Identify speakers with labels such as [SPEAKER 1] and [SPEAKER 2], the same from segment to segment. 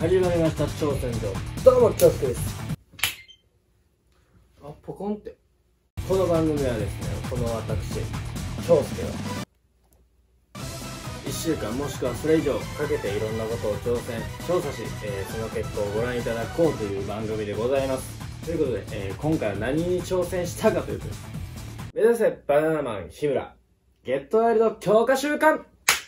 [SPEAKER 1] 始まりました挑戦状。
[SPEAKER 2] どうも長介です。
[SPEAKER 1] あ、ポコンって。この番組はですね、この私長介が1週間もしくはそれ以上かけていろんなことを挑戦調査し、その結果をご覧いただこうという番組でございます。ということで、今回は何に挑戦したかというと、目指せバナナマン日村ゲットワイルド強化週間。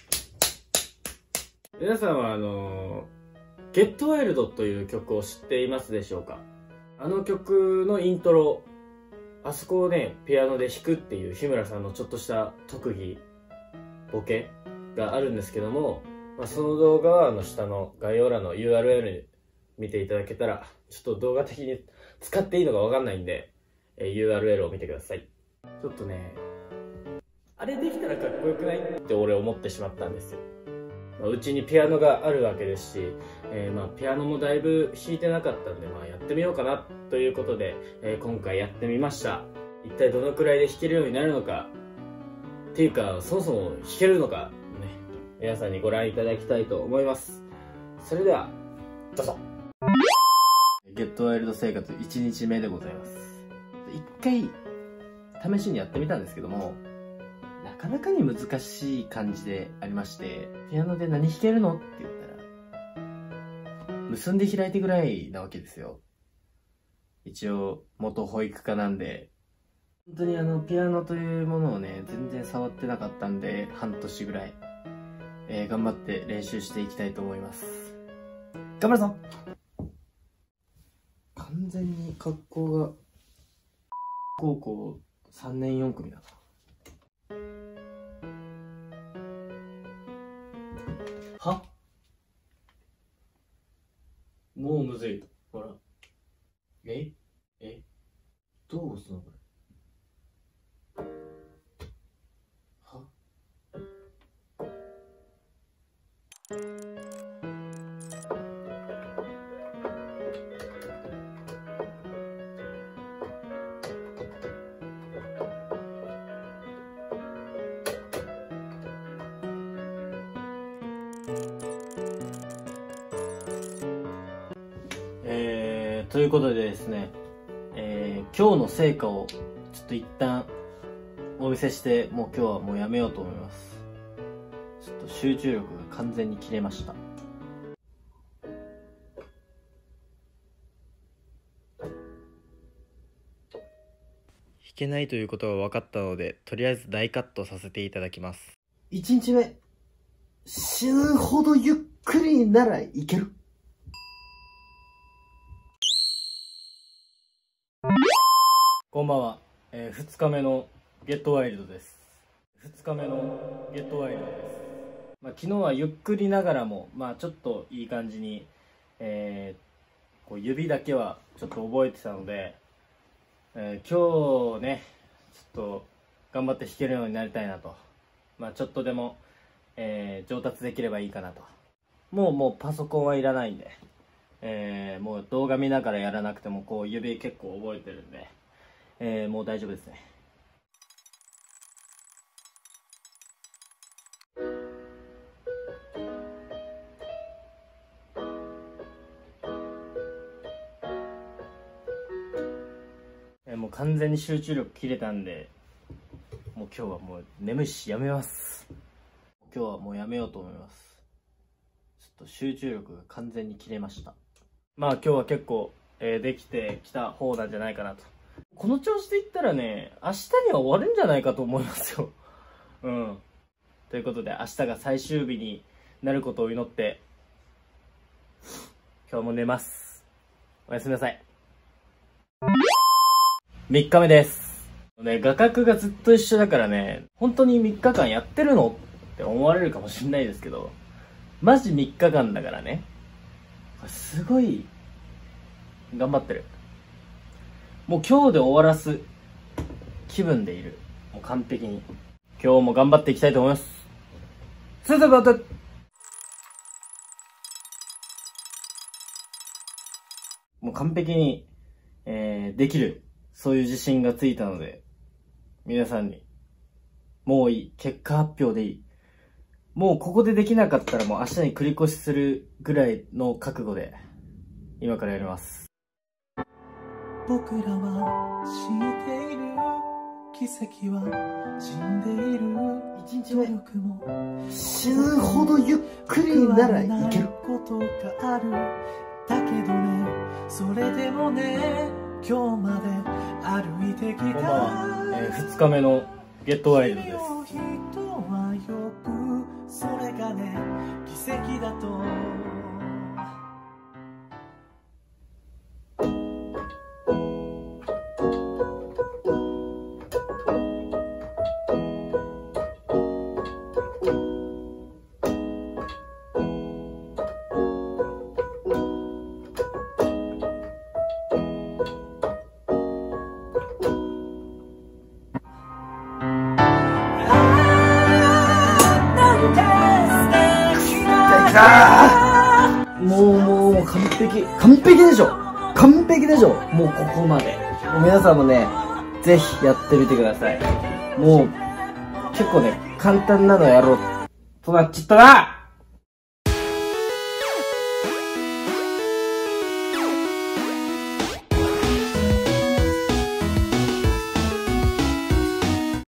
[SPEAKER 1] 皆さんはゲットワイルドという曲を知っていますでしょうか？あの曲のイントロ、あそこをね、ピアノで弾くっていう日村さんのちょっとした特技、ボケがあるんですけども、その動画は下の概要欄の URL 見ていただけたら、ちょっと動画的に使っていいのかわかんないんで、URL を見てください。ちょっとね、あれできたらかっこよくないって俺思ってしまったんですよ。うちにピアノがあるわけですし、ピアノもだいぶ弾いてなかったんで、やってみようかなということで、今回やってみました。一体どのくらいで弾けるようになるのか、っていうかそもそも弾けるのか、皆さんにご覧いただきたいと思います。それではどうぞ。ゲットワイルド生活1日目でございます。一回試しにやってみたんですけども、なかなかに難しい感じでありまして、ピアノで何弾けるのって言ったら、結んで開いてぐらいなわけですよ。一応、元保育科なんで、本当にピアノというものをね、全然触ってなかったんで、半年ぐらい、頑張って練習していきたいと思います。頑張るぞ！完全に格好が、高校3年4組だな。は？もうむずい。ほら。どう押すのこれ。は？ということでですね、今日の成果をちょっと一旦お見せして、もう今日はもうやめようと思います。ちょっと集中力が完全に切れました。弾けないということが分かったので、とりあえず大カットさせていただきます。1日目、死ぬほどゆっくりならいける。こんばんは、2日目のゲットワイルドです。2日目のゲットワイルドです。昨日はゆっくりながらも、ちょっといい感じに、こう指だけはちょっと覚えてたので、今日ね、ちょっと頑張って弾けるようになりたいなと。ちょっとでも、上達できればいいかなと。もうパソコンはいらないんで、もう動画見ながらやらなくてもこう指結構覚えてるんで、もう大丈夫ですね。もう完全に集中力切れたんで、もう今日はもう眠いしやめます。今日はもうやめようと思います。ちょっと集中力が完全に切れました。今日は結構、できてきた方なんじゃないかなと。この調子でいったらね、明日には終わるんじゃないかと思いますよ。うん。ということで、明日が最終日になることを祈って、今日も寝ます。おやすみなさい。3日目です。画角がずっと一緒だからね、本当に3日間やってるのって思われるかもしれないですけど、マジ3日間だからね。すごい、頑張ってる。もう今日で終わらす気分でいる。もう完璧に。今日も頑張っていきたいと思います。それではまた。もう完璧に、できる。そういう自信がついたので、皆さんに、もういい。結果発表でいい。 もうここでできなかったらもう明日に繰り越しするぐらいの覚悟で今からやります。
[SPEAKER 2] 僕らは知っている、奇跡は死んでいる。
[SPEAKER 1] 1日目死ぬほどゆっくりならいける
[SPEAKER 2] ことがある。だけどね、それでもね、今日まで歩いてきた。
[SPEAKER 1] 2日目のゲットワイルドです。
[SPEAKER 2] 人はよくそれがね、奇跡だと。
[SPEAKER 1] もう完璧でしょ。完璧でしょ。もうここまで。もう皆さんもね、ぜひやってみてください。もう結構ね、簡単なのやろうとなっちゃったな。